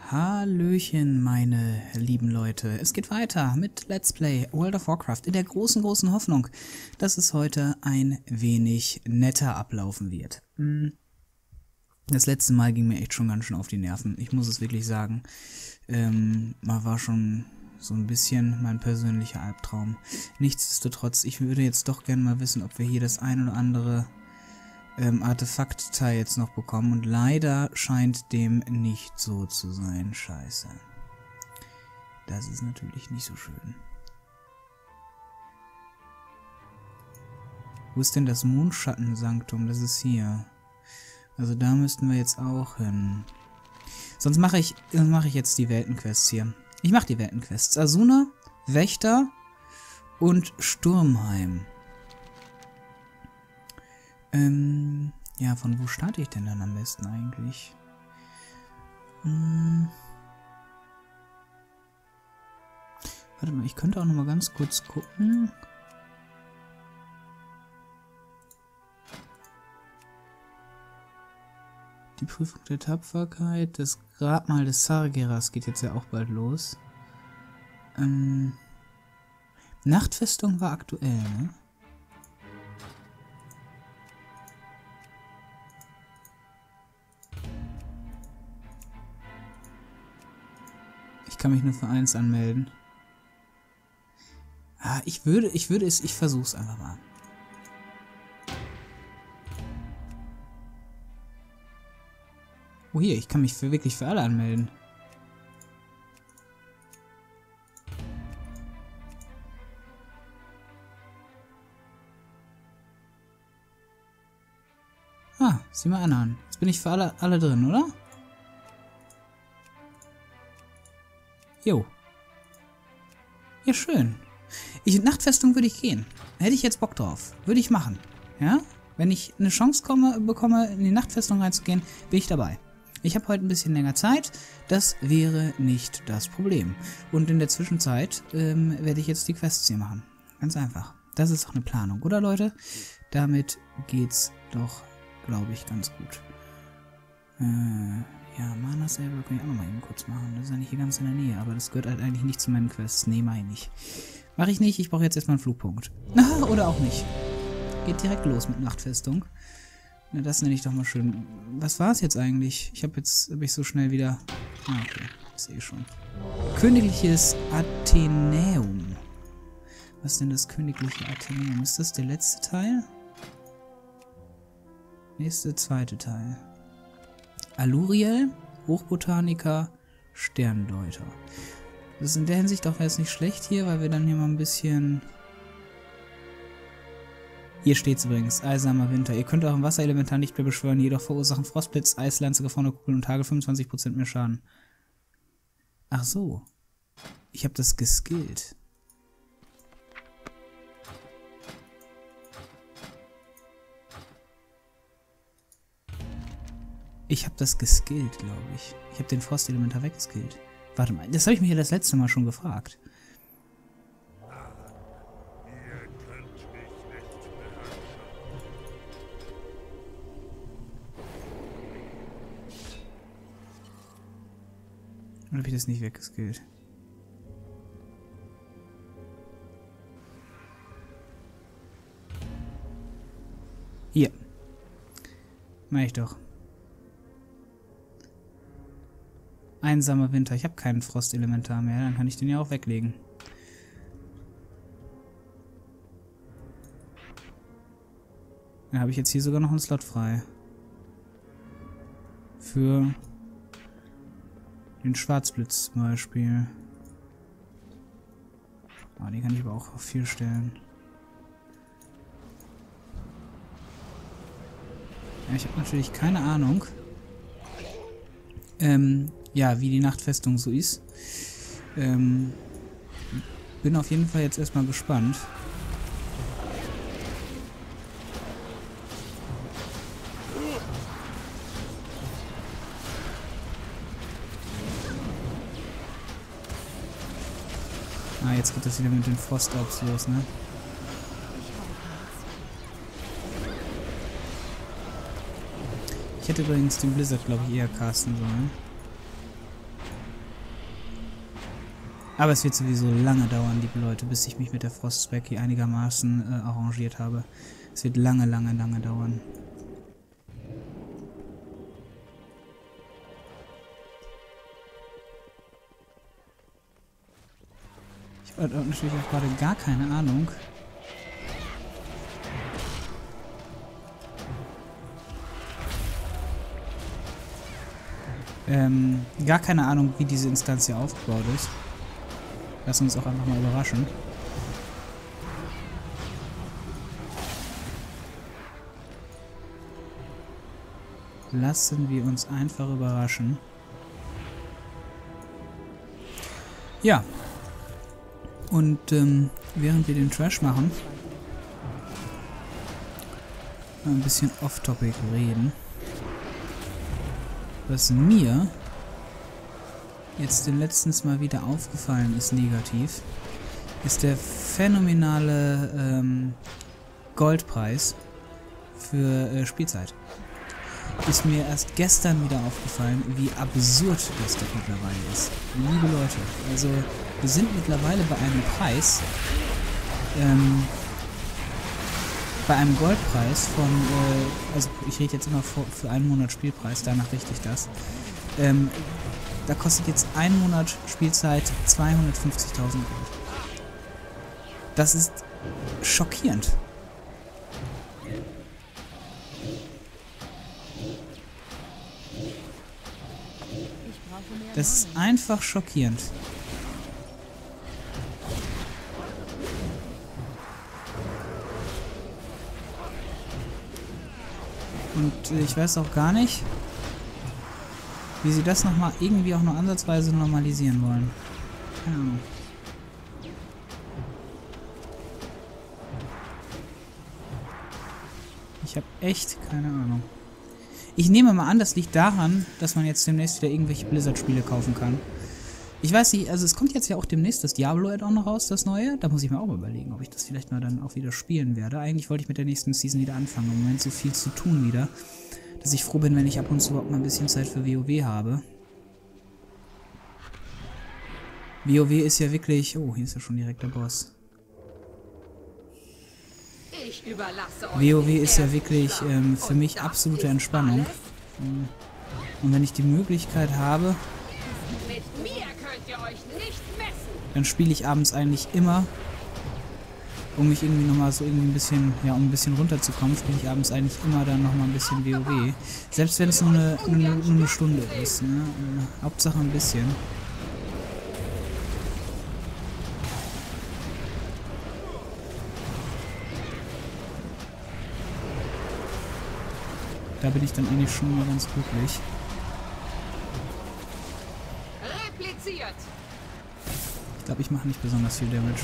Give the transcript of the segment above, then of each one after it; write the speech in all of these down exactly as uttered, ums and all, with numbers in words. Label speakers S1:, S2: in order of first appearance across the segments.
S1: Hallöchen, meine lieben Leute. Es geht weiter mit Let's Play World of Warcraft in der großen, großen Hoffnung, dass es heute ein wenig netter ablaufen wird. Das letzte Mal ging mir echt schon ganz schön auf die Nerven. Ich muss es wirklich sagen. Ähm, man war schon so ein bisschen mein persönlicher Albtraum. Nichtsdestotrotz, ich würde jetzt doch gerne mal wissen, ob wir hier das ein oder andere Ähm, Artefaktteil jetzt noch bekommen und leider scheint dem nicht so zu sein. Scheiße. Das ist natürlich nicht so schön. Wo ist denn das Mondschattensanktum? Das ist hier. Also da müssten wir jetzt auch hin. Sonst mache ich, sonst mache ich jetzt die Weltenquests hier. Ich mache die Weltenquests. Asuna, Wächter und Sturmheim. Ähm, ja, von wo starte ich denn dann am besten eigentlich? Hm. Warte mal, ich könnte auch noch mal ganz kurz gucken. Die Prüfung der Tapferkeit, das Grabmal des Sargeras geht jetzt ja auch bald los. Ähm, Nachtfestung war aktuell, ne? Ich kann mich nur für eins anmelden. Ah, ich würde, ich würde es, ich versuch's einfach mal. Oh hier, ich kann mich für, wirklich für alle anmelden. Ah, sieh mal an. Jetzt bin ich für alle, alle drin, oder? Jo. Ja, schön. Ich, Nachtfestung würde ich gehen. Hätte ich jetzt Bock drauf. Würde ich machen. Ja? Wenn ich eine Chance komme, bekomme, in die Nachtfestung reinzugehen, bin ich dabei. Ich habe heute ein bisschen länger Zeit. Das wäre nicht das Problem. Und in der Zwischenzeit ähm, werde ich jetzt die Quests hier machen. Ganz einfach. Das ist doch eine Planung, oder Leute? Damit geht's doch, glaube ich, ganz gut. Äh... Ja, Mana Saber kann ich auch noch mal eben kurz machen. Das ist ja nicht hier ganz in der Nähe, aber das gehört halt eigentlich nicht zu meinen Quests. Nee, meine ich. Mache ich nicht, ich brauche jetzt erstmal einen Flugpunkt. Ah, oder auch nicht. Geht direkt los mit Nachtfestung. Na, das nenne ich doch mal schön. Was war es jetzt eigentlich? Ich habe jetzt, habe ich so schnell wieder... Ah, okay, ich sehe schon. Königliches Athenäum. Was ist denn das königliche Athenäum? Ist das der letzte Teil? Nächste, zweite Teil. Aluriel, Hochbotaniker, Sterndeuter. Das ist in der Hinsicht auch jetzt nicht schlecht hier, weil wir dann hier mal ein bisschen... Hier steht es übrigens, eisamer Winter. Ihr könnt auch im Wasserelementar nicht mehr beschwören, jedoch verursachen Frostblitz, Eislanze, gefrorene Kugeln und Hagel fünfundzwanzig Prozent mehr Schaden. Ach so. Ich habe das geskillt. Ich habe das geskillt, glaube ich. Ich habe den Frostelementar weggeskillt. Warte mal, das habe ich mir ja das letzte Mal schon gefragt.
S2: Ihr könnt mich nicht
S1: Oder habe ich das nicht weggeskillt? Hier. Mach ich doch. Einsamer Winter. Ich habe keinen Frostelementar mehr. Dann kann ich den ja auch weglegen. Dann habe ich jetzt hier sogar noch einen Slot frei. Für den Schwarzblitz zum Beispiel. Oh, die kann ich aber auch auf vier stellen. Ja, ich habe natürlich keine Ahnung. Ähm... Ja, wie die Nachtfestung so ist. Ähm, bin auf jeden Fall jetzt erstmal gespannt. Ah, jetzt geht das wieder mit den Frostorbs los, ne? Ich hätte übrigens den Blizzard, glaube ich, eher casten sollen. Aber es wird sowieso lange dauern, liebe Leute, bis ich mich mit der Frostspec hier einigermaßen äh, arrangiert habe. Es wird lange, lange, lange dauern. Ich habe natürlich auch gerade gar keine Ahnung. Ähm, gar keine Ahnung, wie diese Instanz hier aufgebaut ist. Lass uns auch einfach mal überraschen. Lassen wir uns einfach überraschen. Ja. Und ähm, während wir den Trash machen, mal ein bisschen off-topic reden. Was mir jetzt den letztens mal wieder aufgefallen ist, negativ, ist der phänomenale ähm, Goldpreis für äh, Spielzeit. Ist mir erst gestern wieder aufgefallen, wie absurd das doch mittlerweile ist. Liebe Leute, also wir sind mittlerweile bei einem Preis, ähm, bei einem Goldpreis von, äh, also ich rede jetzt immer für, für einen Monat Spielpreis, danach richte ich das. Ähm, da kostet jetzt ein Monat Spielzeit zweihundertfünfzigtausend Gold. Das ist schockierend. Das ist einfach schockierend. Und äh, ich weiß auch gar nicht, wie sie das nochmal irgendwie auch nur ansatzweise normalisieren wollen. Keine Ahnung. Ich habe echt keine Ahnung. Ich nehme mal an, das liegt daran, dass man jetzt demnächst wieder irgendwelche Blizzard-Spiele kaufen kann. Ich weiß nicht, also es kommt jetzt ja auch demnächst das Diablo-Add-on noch raus, das neue. Da muss ich mir auch mal überlegen, ob ich das vielleicht mal dann auch wieder spielen werde. Eigentlich wollte ich mit der nächsten Season wieder anfangen. Im Moment so viel zu tun wieder, dass ich froh bin, wenn ich ab und zu überhaupt mal ein bisschen Zeit für WoW habe. WoW ist ja wirklich... Oh, hier ist ja schon direkt der Boss.
S3: Ich überlasse euch
S1: WoW ist ja wirklich ähm, für mich absolute Entspannung. Und wenn ich die Möglichkeit habe,
S3: mit mir könnt ihr euch nicht messen.
S1: dann spiele ich abends eigentlich immer, um mich irgendwie nochmal so irgendwie ein bisschen, ja, um ein bisschen runterzukommen, spiele ich abends eigentlich immer dann nochmal ein bisschen WoW. Selbst wenn es nur eine, nur eine, nur eine Stunde ist, ne? Äh, Hauptsache ein bisschen. Da bin ich dann eigentlich schon mal ganz glücklich.
S3: Repliziert.
S1: Ich glaube, ich mache nicht besonders viel Damage.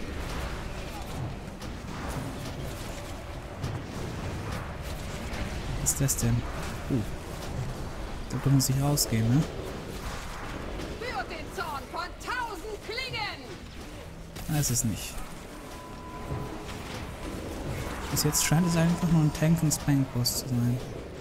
S1: Was ist das denn? Oh. Ich glaube, da muss ich rausgehen, ne?
S3: Für den Zorn von tausend Klingen.
S1: Weiß es nicht. Bis jetzt scheint es einfach nur ein Tank- und Spank-Boss zu sein.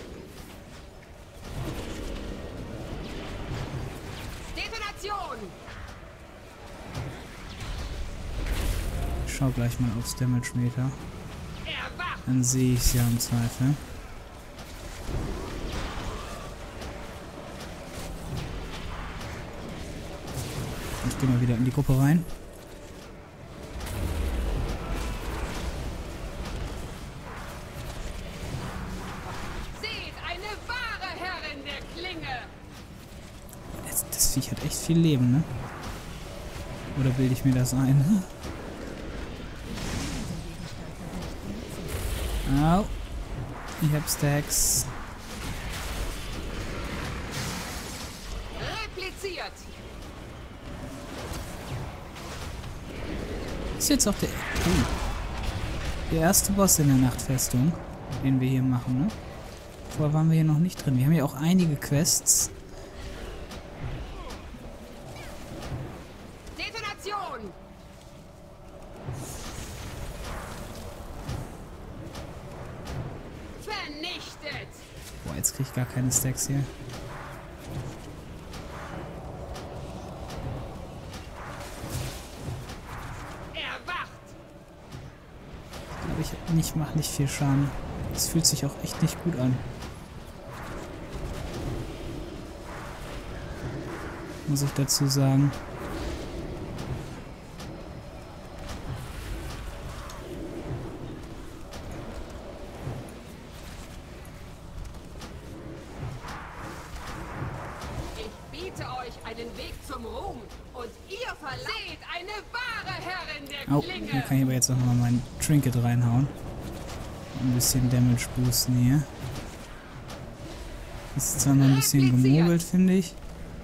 S1: Ich schau gleich mal aufs Damage-Meter. Dann sehe ich es ja im Zweifel. Ich gehe mal wieder in die Gruppe rein.
S3: Seht, eine wahre Herrin der Klinge.
S1: Das, das Viech hat echt viel Leben, ne? Oder bilde ich mir das ein? Au. Ich hab Stacks.
S3: Repliziert.
S1: Ist jetzt auch der, oh, der erste Boss in der Nachtfestung, den wir hier machen, ne? Vorher waren wir hier noch nicht drin. Wir haben ja auch einige Quests.
S3: Detonation. Vernichtet.
S1: Boah, jetzt krieg ich gar keine Stacks hier. ich nicht, mache nicht viel Schaden. Das fühlt sich auch echt nicht gut an. Muss ich dazu sagen.
S3: Ich biete euch einen Weg zum Ruhm und ihr verleiht eine wahre Herrin der
S1: Oh,
S3: Klinge.
S1: hier kann ich aber jetzt auch nochmal mein Trinket reinhauen. Ein bisschen Damage boosten hier. Ist zwar noch ein bisschen gemogelt, finde ich.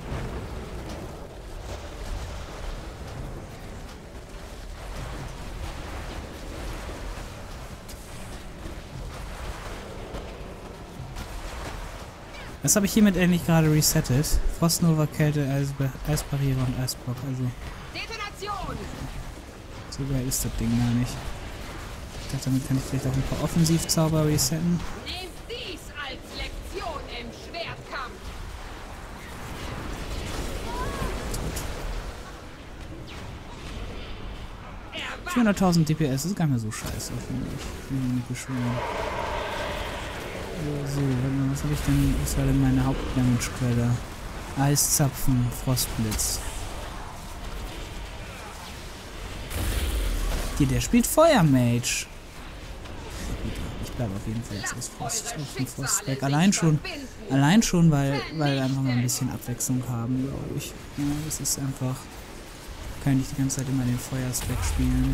S1: Das habe ich hiermit endlich gerade resettet. Frostnova, Kälte, Eisbe Eisbarriere und Eisblock. Also
S3: Detonation!
S1: so geil ist das Ding gar nicht. Ich dachte, damit kann ich vielleicht auch ein paar Offensivzauber resetten.
S3: Nehmt dies als Lektion im Schwertkampf! Erwacht!
S1: vierhunderttausend D P S ist gar nicht mehr so scheiße, finde ich. Ich will mich nicht beschweren. So, was habe ich denn? Was war denn meine Hauptdamage-Quelle? Eiszapfen, Frostblitz. Hier, der spielt Feuermage. Ich bleibe auf jeden Fall jetzt aus Frost, auf dem Frostback. Allein schon, allein schon, weil, weil wir einfach mal ein bisschen Abwechslung haben, glaube ich. Ja, das ist einfach... Kann ich nicht die ganze Zeit immer den Feuerspec spielen.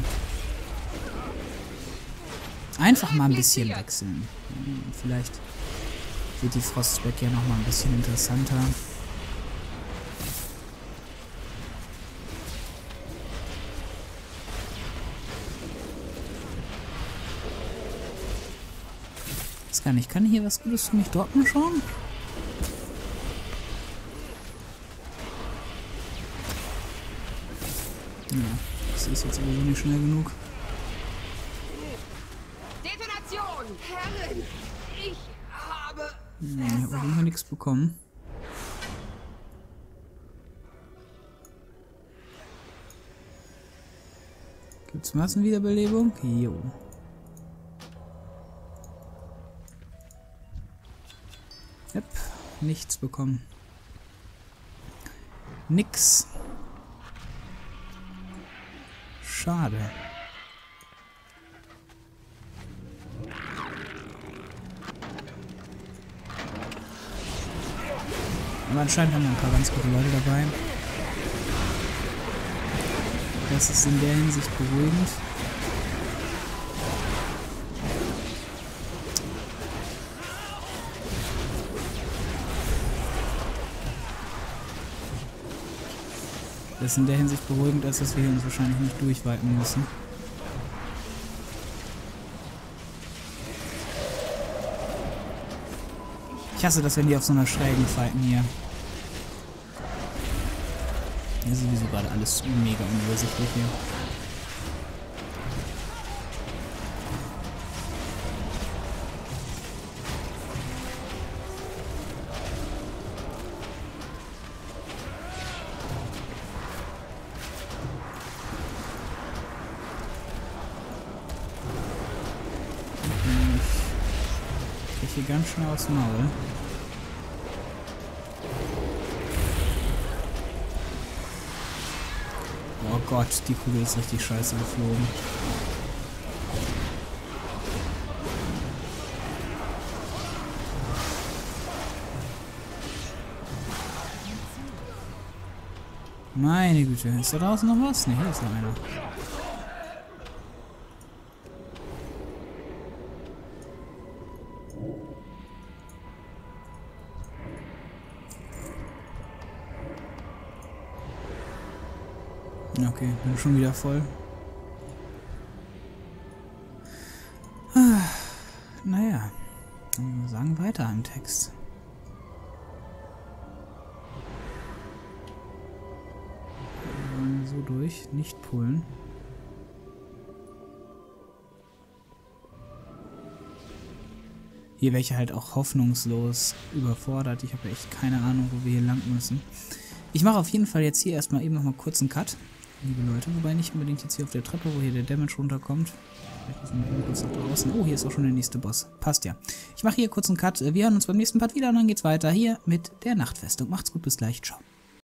S1: Einfach mal ein bisschen wechseln. Vielleicht wird die Frostspec ja noch mal ein bisschen interessanter. Das kann ich. Kann hier was Gutes für mich droppen schon? Ja, das ist jetzt sowieso nicht schnell genug.
S3: Detonation! Herrin! Ich habe...
S1: Ja, ich habe auf jeden Fall nichts bekommen. Gibt's Massenwiederbelebung? Jo. Yep, nichts bekommen. Nix. Schade. Aber anscheinend haben wir ein paar ganz gute Leute dabei. Das ist in der Hinsicht beruhigend. Das ist in der Hinsicht beruhigend, als dass wir uns wahrscheinlich nicht durchweiten müssen. Ich hasse das, wenn die auf so einer schrägen fighten hier. Hier ist sowieso gerade alles mega unübersichtlich hier. Ich krieg hier ganz schnell aufs Maul. Oh Gott, die Kugel ist richtig scheiße geflogen. Meine Güte, ist da draußen noch was? Ne, hier ist noch einer. Okay, bin schon wieder voll. Ah, naja, dann wir sagen weiter im Text. So durch, nicht pullen. Hier wäre ich halt auch hoffnungslos überfordert. Ich habe echt keine Ahnung, wo wir hier lang müssen. Ich mache auf jeden Fall jetzt hier erstmal eben noch mal kurz einen Cut. liebe Leute. Wobei nicht unbedingt jetzt hier auf der Treppe, wo hier der Damage runterkommt. Vielleicht müssen wir kurz nach draußen. Oh, hier ist auch schon der nächste Boss. Passt ja. Ich mache hier kurz einen Cut. Wir hören uns beim nächsten Part wieder und dann geht's weiter hier mit der Nachtfestung. Macht's gut, bis gleich. Ciao.